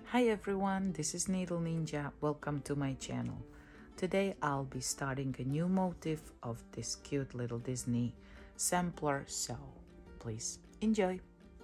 Hi everyone, this is Needle Ninja. Welcome to my channel. Today I'll be starting a new motif of this cute little Disney sampler, so please enjoy.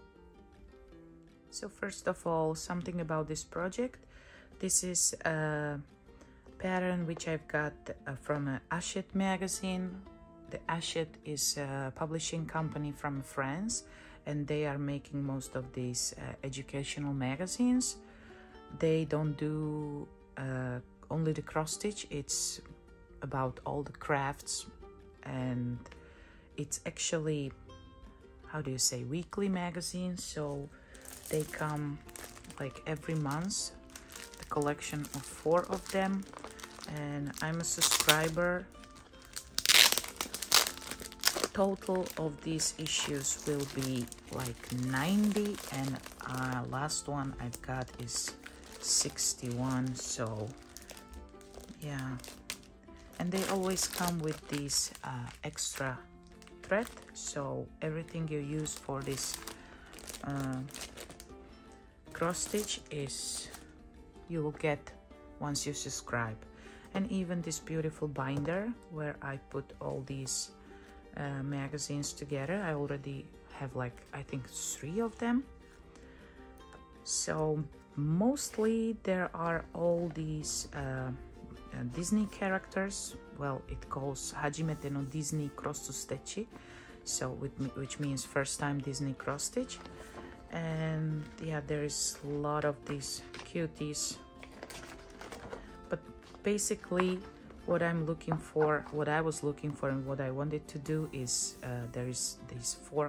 So first of all, something about this project. This is a pattern which I've got from a Hachette magazine. The Hachette is a publishing company from France, and they are making most of these educational magazines. They don't do only the cross stitch, it's about all the crafts, and it's actually, how do you say, weekly magazine, so they come like every month, the collection of 4 of them, and I'm a subscriber. Total of these issues will be like 90, and last one I've got is 61, so yeah. And they always come with this extra thread, so everything you use for this cross stitch is you will get once you subscribe. And even this beautiful binder where I put all these magazines together, I already have like I think 3 of them. So mostly there are all these Disney characters. Well, it calls Hachette no Disney cross stitch, so which means first time Disney cross stitch. And yeah, there is a lot of these cuties, but basically what I'm looking for, what I was looking for, and what I wanted to do is there is these 4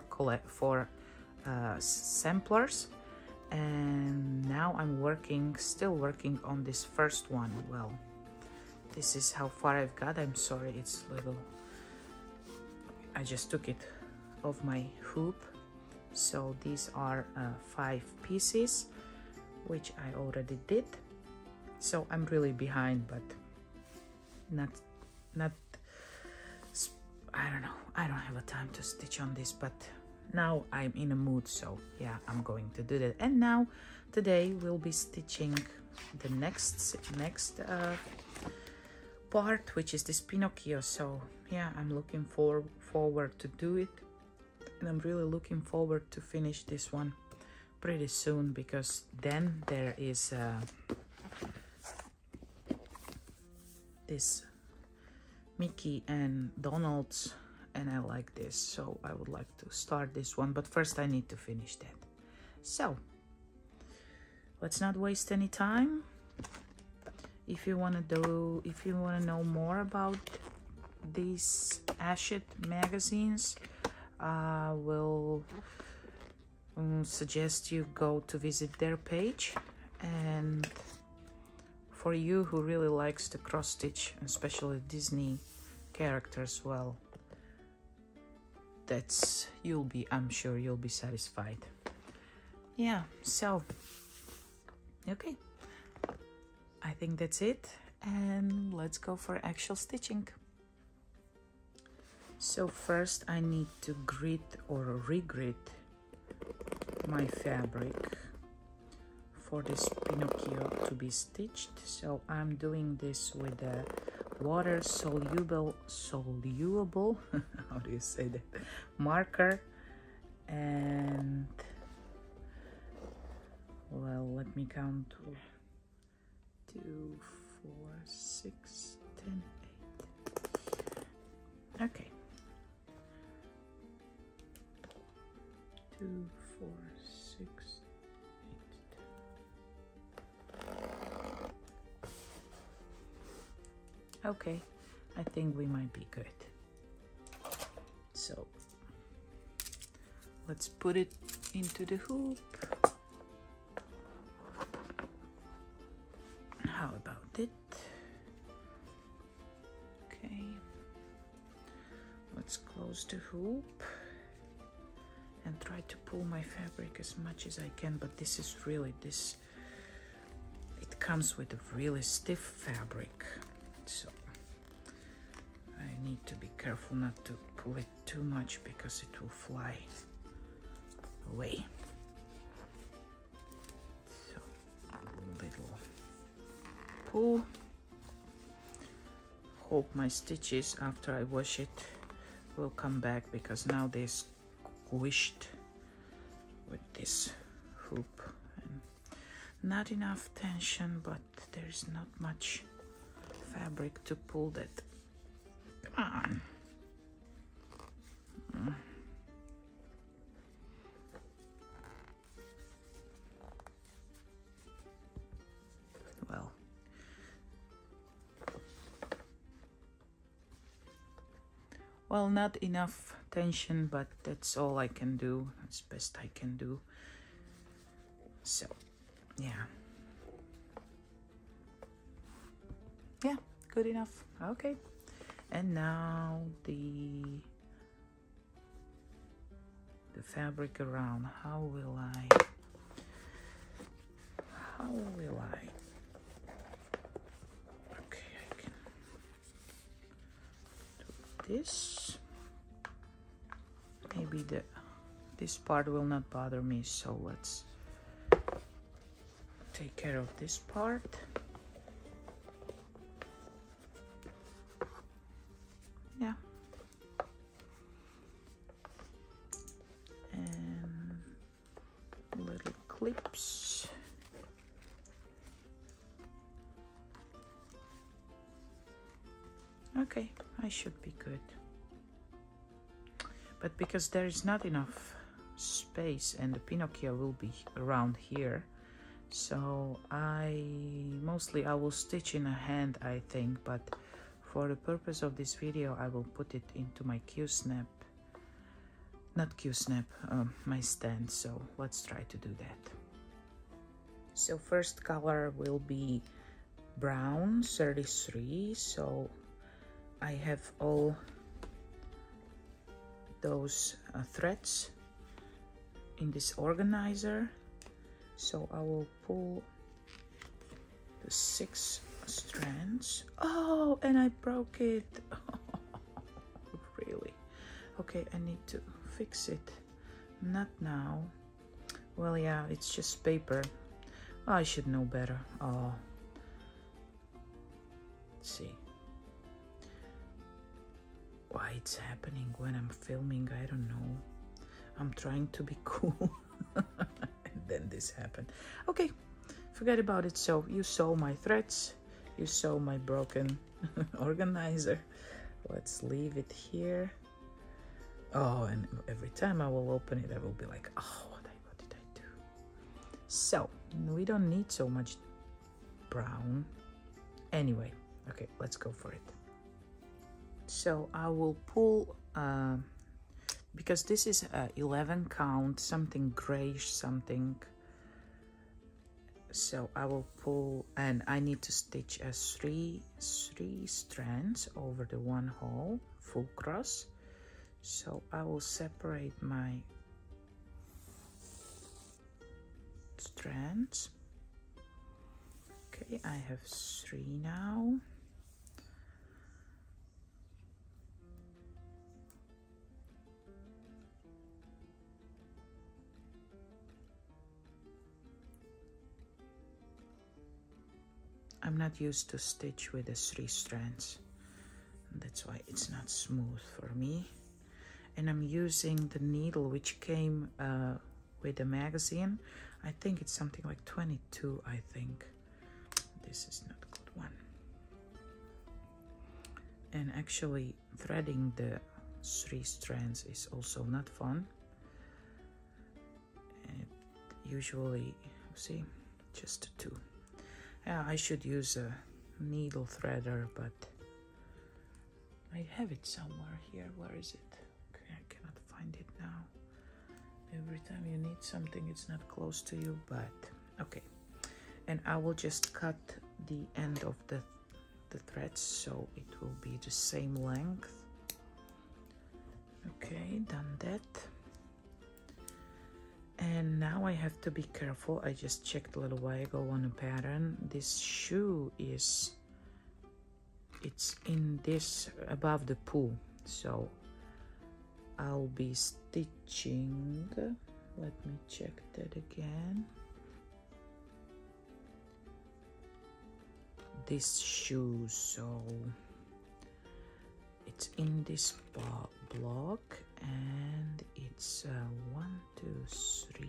samplers, and now I'm still working on this first one. Well, this is how far I've got. I'm sorry, it's little, I just took it off my hoop. So these are 5 pieces, which I already did. So I'm really behind, but not I don't know, I don't have a time to stitch on this, but now I'm in a mood, so yeah, I'm going to do that. And now today we'll be stitching the next part, which is this Pinocchio. So yeah, I'm looking forward to do it, and I'm really looking forward to finish this one pretty soon, because then there is this Mickey and Donald's, and I like this, so I would like to start this one, but first I need to finish that. So let's not waste any time. If you want to know more about these Hachette magazines, I will suggest you go to visit their page. And for you who really likes the cross stitch, especially Disney characters, well, I'm sure you'll be satisfied. Yeah, so okay, I think that's it, and let's go for actual stitching. So first I need to grit or regrit my fabric for this Pinocchio to be stitched. So I'm doing this with a water soluble how do you say that, marker. And well, let me count: 2, 4, 6, 10, 8. Okay, 2, 4, 6, 8. Okay, I think we might be good. So let's put it into the hoop. How about it? Okay, let's close the hoop and try to pull my fabric as much as I can, but this is really, it comes with a really stiff fabric, so I need to be careful not to pull it too much because it will fly away. So pull. Hope my stitches after I wash it will come back, because now they're squished with this hoop. And not enough tension, but there's not much fabric to pull that. Come on. Well, not enough tension, but that's all I can do. That's best I can do. So, yeah. Yeah, good enough. Okay. And now the fabric around. How will I okay, I can do this. Maybe this part will not bother me, so let's take care of this part. Yeah. And little clips. Okay, I should be good. But because there is not enough space and the Pinocchio will be around here, so I will stitch in a hand, I think, but for the purpose of this video I will put it into my Q-snap, not Q-snap, my stand. So let's try to do that. So first color will be brown 33, so I have all those threads in this organizer, so I will pull the 6 strands. Oh, and I broke it. Really? Okay, I need to fix it. Not now. Well, yeah, it's just paper. I should know better. Oh, let's see why it's happening when I'm filming. I don't know. I'm trying to be cool. And then this happened. Okay, forget about it. So you saw my threads, you saw my broken organizer. Let's leave it here. Oh, and every time I will open it, I will be like, oh, what did I do? So we don't need so much brown. Anyway, okay, let's go for it. So I will pull, because this is 11 count, something grayish something. So I will pull, and I need to stitch a three strands over the one hole, full cross. So I will separate my strands. Okay, I have 3 now. I'm not used to stitch with the 3 strands. That's why it's not smooth for me. And I'm using the needle which came with the magazine. I think it's something like 22, I think. This is not a good one. And actually threading the 3 strands is also not fun. And usually, see, just 2. Yeah, I should use a needle threader, but I have it somewhere here. Where is it? Okay, I cannot find it now. Every time you need something, it's not close to you, but okay. And I will just cut the end of the threads, so it will be the same length. Okay, done that. And now I have to be careful. I just checked a little while ago on a pattern. This shoe it's in this above the pool, so I'll be stitching. Let me check that again. this shoe, so it's in this block, and it's 1, 2, 3,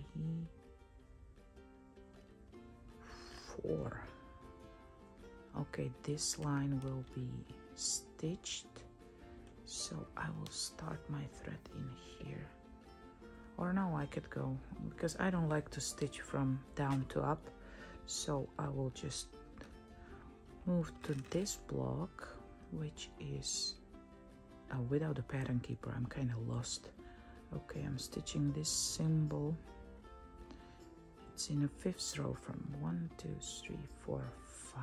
4. Okay, this line will be stitched, so I will start my thread in here. Or no, I could go, because I don't like to stitch from down to up, so I will just move to this block, which is without a pattern keeper. I'm kind of lost. Okay, I'm stitching this symbol. It's in a 5th row from 1, 2, 3, 4, 5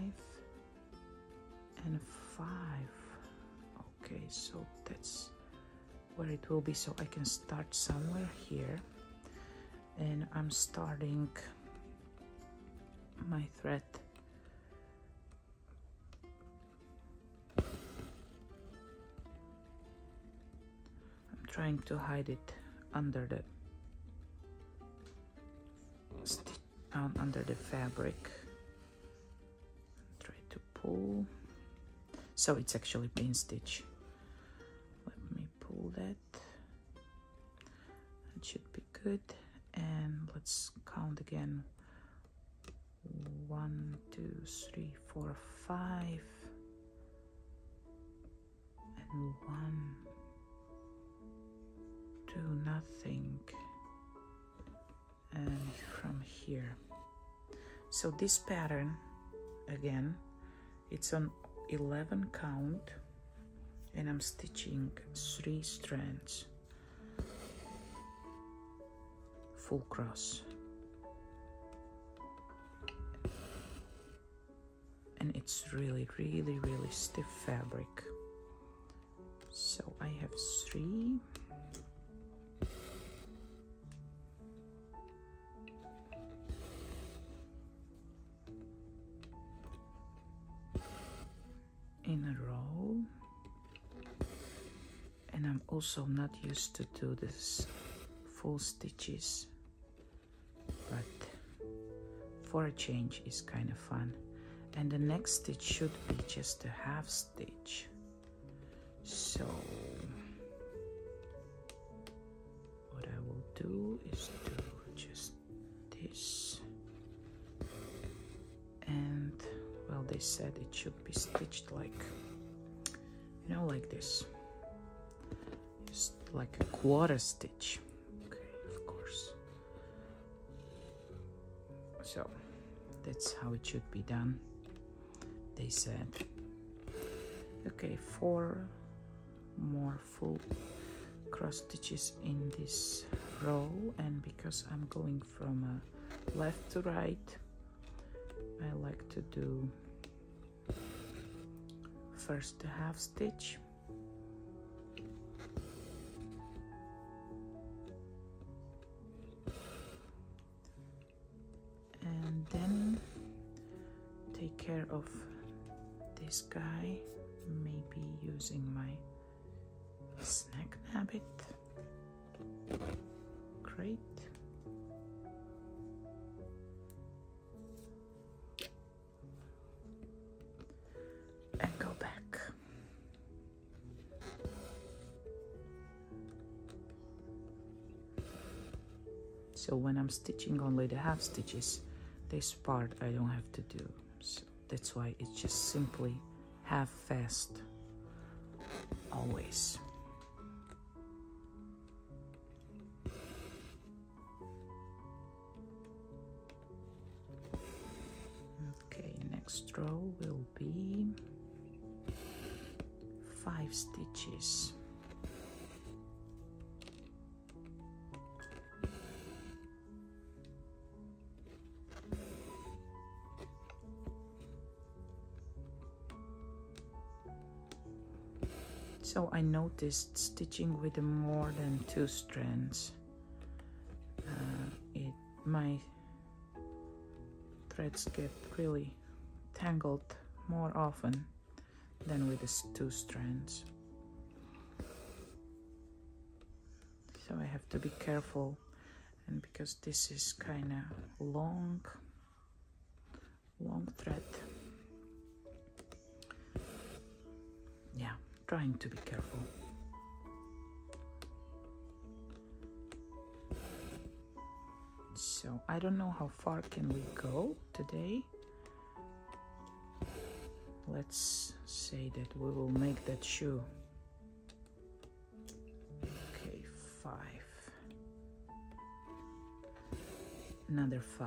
and 5. Okay, so that's where it will be, so I can start somewhere here, and I'm starting my thread trying to hide it under the under the fabric. Try to pull, so it's actually plain stitch. Let me pull that. It should be good, and let's count again. 1, 2, 3, 4, 5 and 1, 2, nothing, and from here. So this pattern, again, it's on 11 count, and I'm stitching 3 strands full cross, and it's really stiff fabric. So I have 3. In a row, and I'm also not used to do this full stitches, but for a change is kind of fun. And the next stitch should be just a half stitch, so what I will do is do just this, and well, they said it should be stitched like, you know, like this, just like a quarter stitch. Okay, of course. So that's how it should be done, they said. Okay, 4 more full cross stitches in this row, and because I'm going from left to right, I like to do first the half stitch, and then take care of this guy, maybe using my snag habit. Great. And go back. So when I'm stitching only the half stitches, this part I don't have to do. So that's why it's just simply half fast always. Okay, next row will be 5 stitches. So I noticed stitching with more than 2 strands, my threads get really tangled more often than with the 2 strands. So I have to be careful, and because this is kind of long thread, trying to be careful. So I don't know how far can we go today. Let's say that we will make that shoe. Okay, 5. Another 5.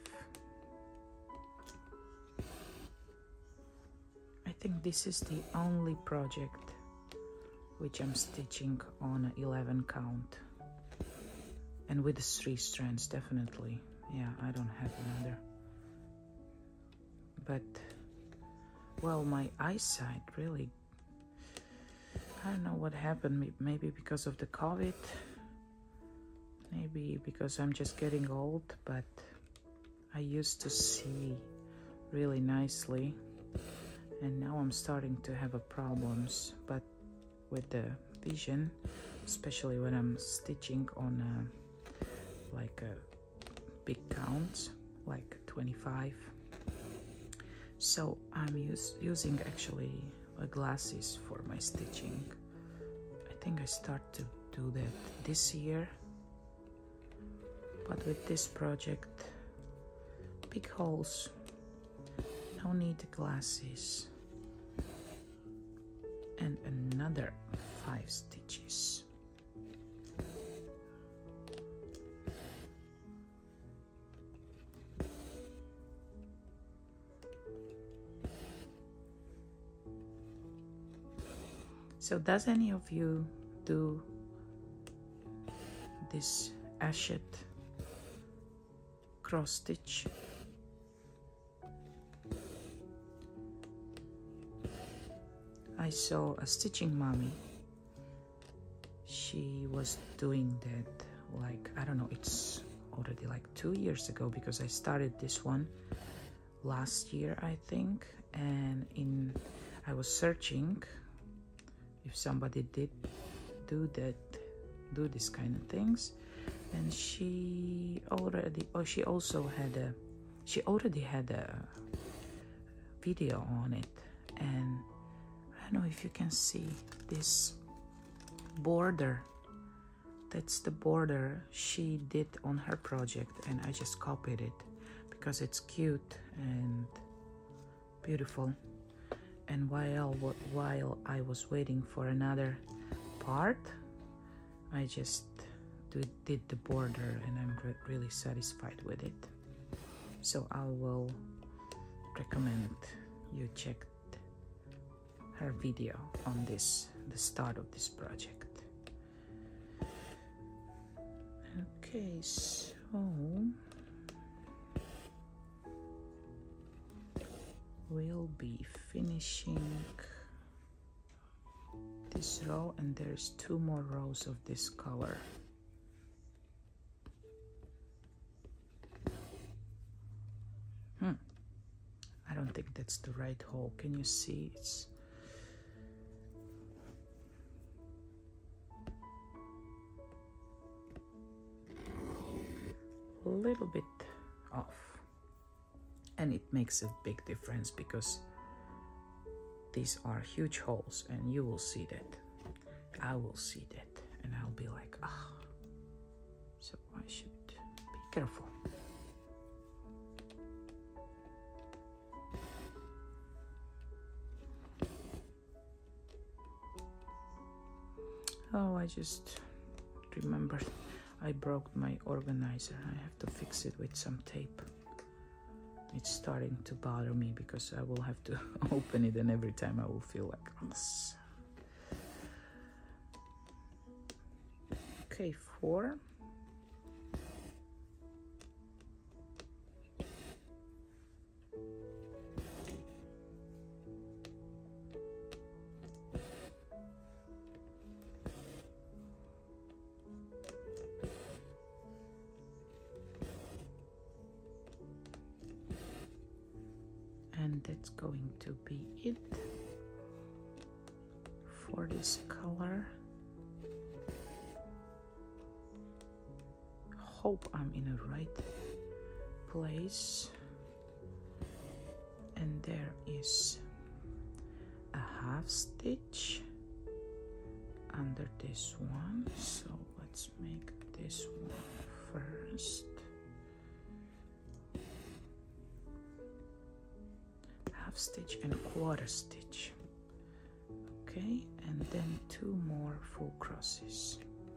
I think this is the only project which I'm stitching on 11 count. And with 3 strands, definitely. Yeah, I don't have another. But, well, my eyesight really, I don't know what happened. Maybe because of the COVID. Maybe because I'm just getting old, but I used to see really nicely. And now I'm starting to have problems, but with the vision, especially when I'm stitching on like big counts, like 25. So I'm using actually glasses for my stitching. I think I start to do that this year. But with this project, big holes, no need glasses. And another 5 stitches. So does any of you do this Hachette cross stitch? I saw a stitching mommy. She was doing that, like, I don't know, it's already like 2 years ago, because I started this one last year, I think. And I was searching if somebody did do this kind of things, and she already had a video on it. And I don't know if you can see this border. That's the border she did on her project, and I just copied it because it's cute and beautiful. And while I was waiting for another part, I just did the border, and I'm really satisfied with it. So I will recommend you check her video on the start of this project. Okay, so we'll be finishing this row, and there's 2 more rows of this color. I don't think that's the right hole. Can you see? It's a little bit off, and it makes a big difference because these are huge holes, and you will see that. I will see that, and I'll be like, ah. So I should be careful. Oh, I just remembered I broke my organizer. I have to fix it with some tape. It's starting to bother me because I will have to open it, and every time I will feel like, yes. Okay, 4. And that's going to be it for this color. Hope I'm in the right place. And there is a half stitch under this one, so let's make this one first. Half stitch and quarter stitch. Okay, and then 2 more full crosses.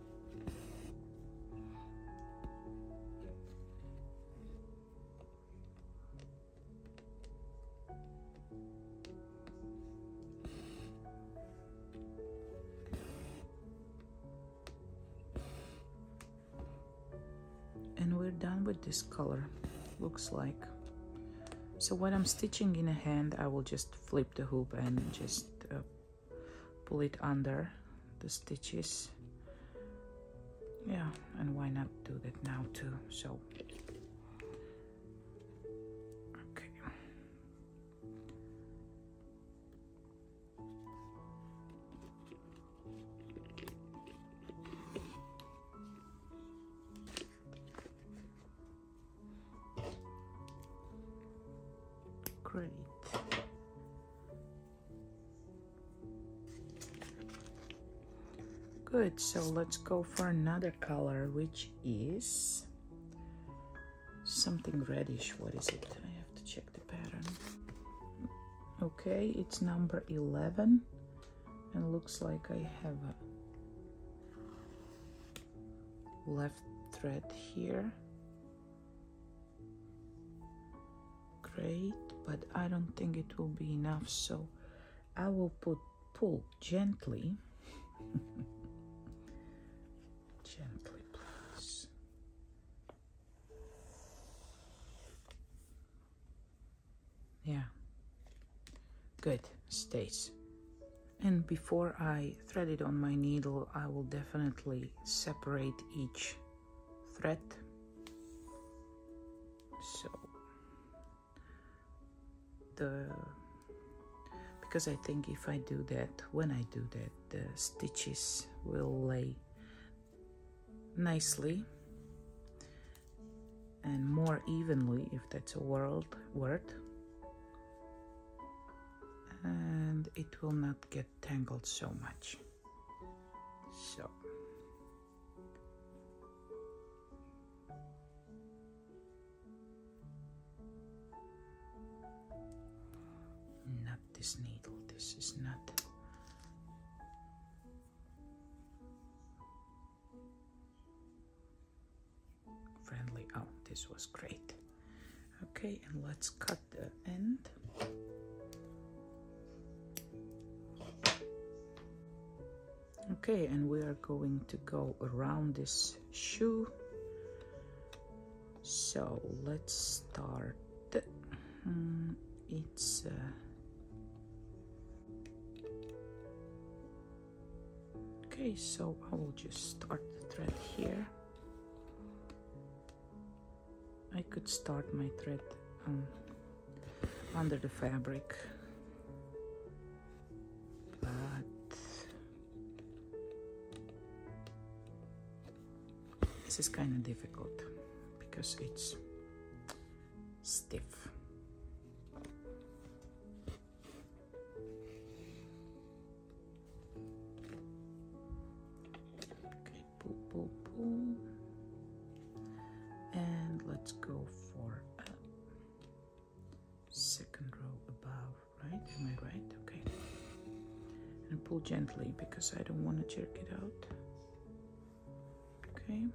And we're done with this color, looks like. So when I'm stitching in a hand, I will just flip the hoop and just pull it under the stitches. Yeah, and why not do that now too? So okay. Great. Good, so let's go for another color, which is something reddish. What is it? I have to check the pattern. Okay, it's number 11, and looks like I have a left thread here. Great, but I don't think it will be enough, so I will pull gently. Gently, please. Yeah, good, stays. And before I thread it on my needle, I will definitely separate each thread. So because I think if I do that, when I do that, the stitches will lay nicely and more evenly, if that's a word, and it will not get tangled so much. So not this needle, this is not. Friendly. Oh, this was great. Okay, and let's cut the end. Okay, and we are going to go around this shoe. So let's start. It's okay, so I will just start the thread here. I could start my thread under the fabric, but this is kind of difficult because it's stiff. Okay, pull, pull, pull. And let's go for a second row above, right? Am I right? Okay. And pull gently because I don't want to jerk it out. Okay.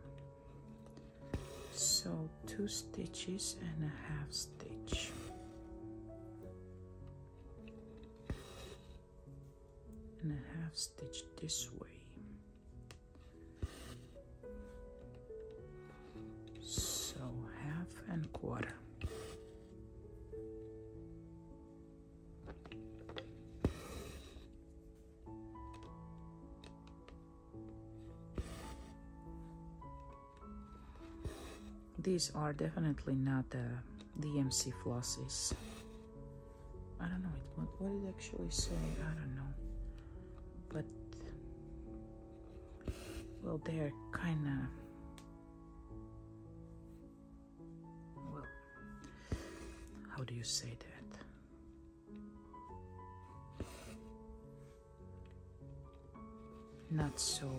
So 2 stitches and a half stitch. And a half stitch this way. So half and quarter. These are definitely not DMC flosses. I don't know what it actually say. I don't know, but well, they're kind of, well, how do you say that? not so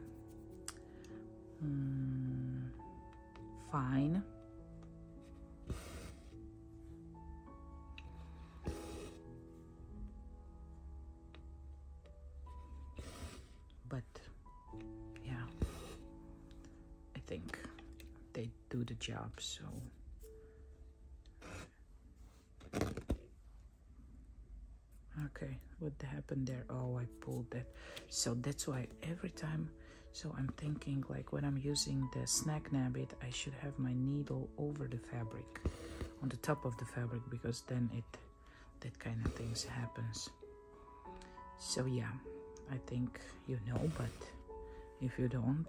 fine. But yeah, I think they do the job. So okay, what happened there? Oh, I pulled that. So that's why every time, so I'm thinking like when I'm using the snack nabbit, I should have my needle over the fabric, on the top of the fabric, because then that kind of things happens. So yeah, I think you know, but if you don't,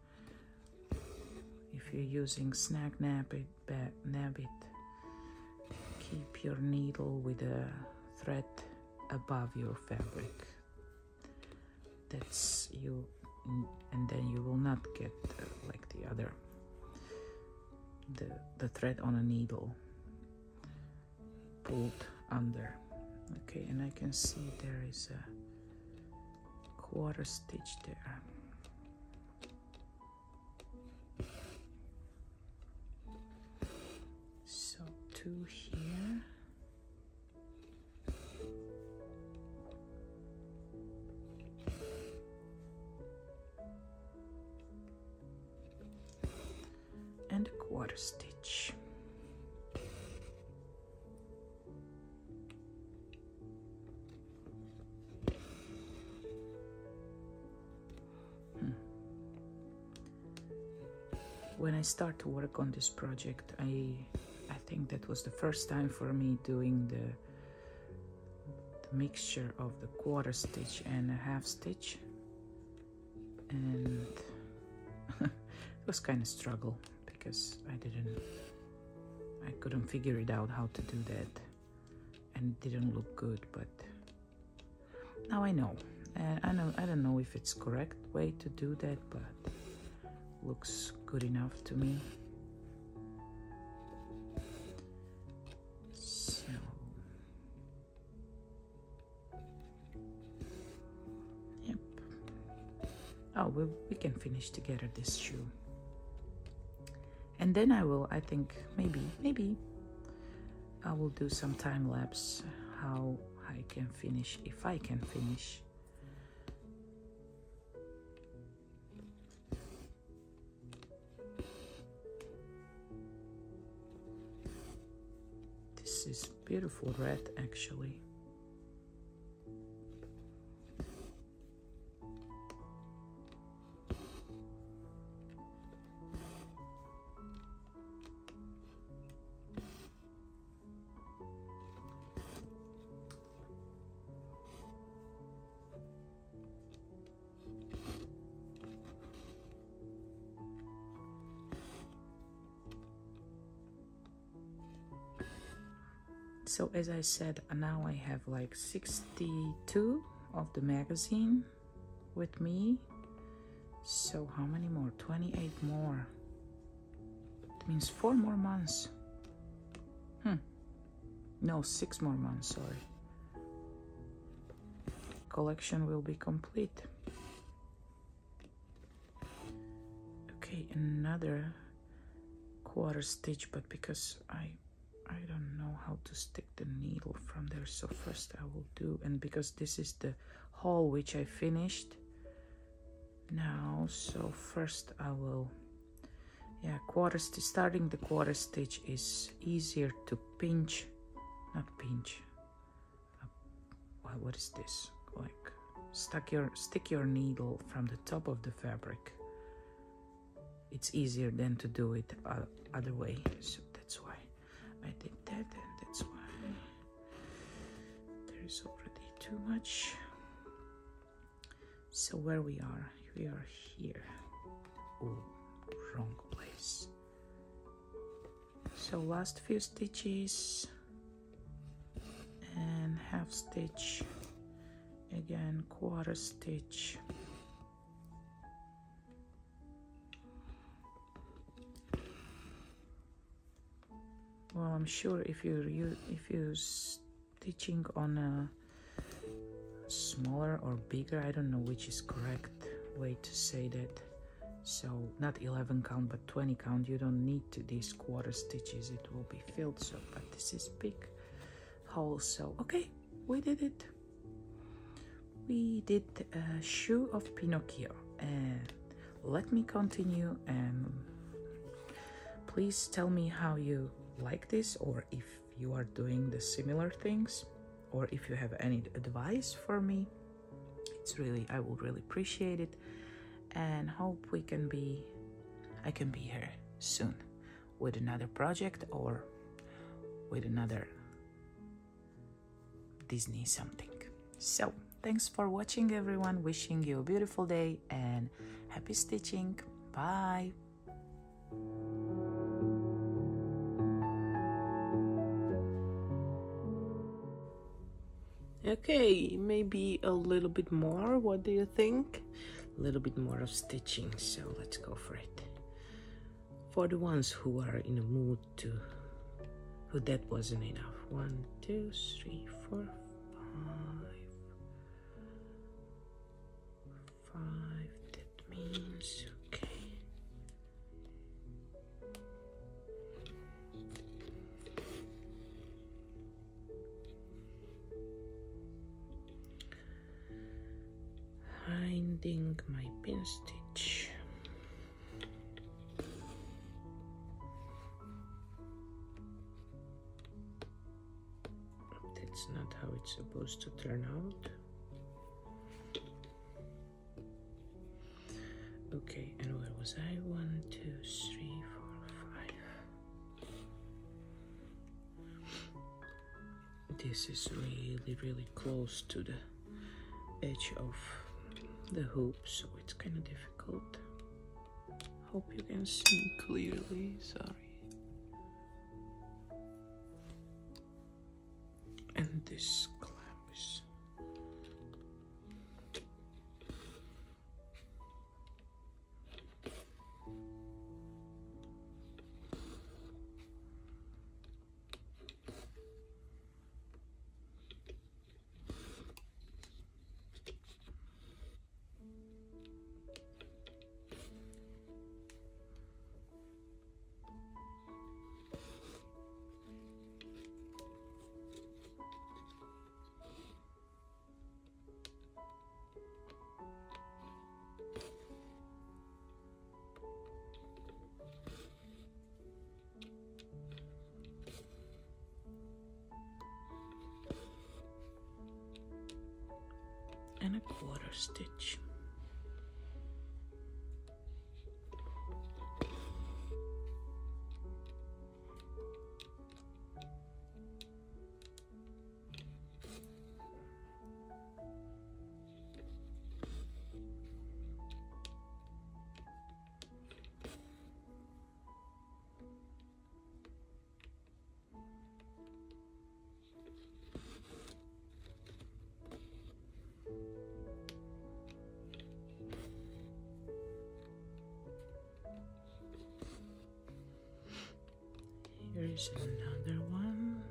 if you're using snack nabbit, keep your needle with a thread above your fabric. That's you, and then you will not get like the other, the thread on a needle pulled under. Okay, and I can see there is a quarter stitch there. So 2 here. And a quarter stitch. When I start to work on this project, I think that was the first time for me doing the mixture of the quarter stitch and a half stitch, and it was kind of struggle because I couldn't figure it out how to do that, and it didn't look good. But now I know. I don't know if it's correct way to do that, but looks good enough to me. So yep. Oh, we can finish together this shoe, and then I think maybe I will do some time lapse how I can finish, if I can finish. This is beautiful red actually. So as I said, now I have like 62 of the magazine with me. So how many more? 28 more. That means 4 more months. No, 6 more months, sorry. Collection will be complete. Okay, another quarter stitch, but because I don't know how to stick the needle from there, so first I will do, and because this is the hole which I finished now, so first I will, yeah, quarter stitch. Starting the quarter stitch is easier to pinch, not pinch, what is this, like stick your needle from the top of the fabric. It's easier than to do it other way, so that's why I did that, and that's why there is already too much. So where we are here. Oh, wrong place. So last few stitches and half stitch, again quarter stitch, well, I'm sure if you're stitching on a smaller or bigger, I don't know which is correct, way to say that. So not 11 count but 20 count. You don't need to these quarter stitches, it will be filled. So but this is big hole. So okay, we did it. We did a shoe of Pinocchio, and let me continue, and please tell me how you like this, or if you are doing the similar things, or if you have any advice for me. It's really, I will really appreciate it, and hope I can be here soon with another project or with another Disney something. So thanks for watching, everyone. Wishing you a beautiful day and happy stitching. Bye. Okay, maybe a little bit more. What do you think? A little bit more of stitching, so let's go for it. For the ones who are in a mood to, who that wasn't enough. 1, 2, 3, 4, 5. 5, that means, okay. Finding my pin stitch. That's not how it's supposed to turn out. Okay, and where was I? 1, 2, 3, 4, 5. This is really, really close to the edge of the hoop, so it's kind of difficult. Hope you can see clearly, sorry. And this clamp is and a quarter stitch. Here's another one.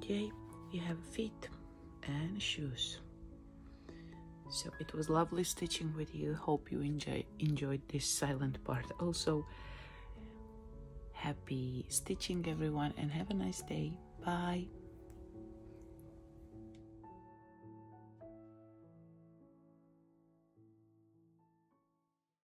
Yay, you have feet and shoes. So it was lovely stitching with you. Hope you enjoyed this silent part. Also, happy stitching everyone, and have a nice day. Bye.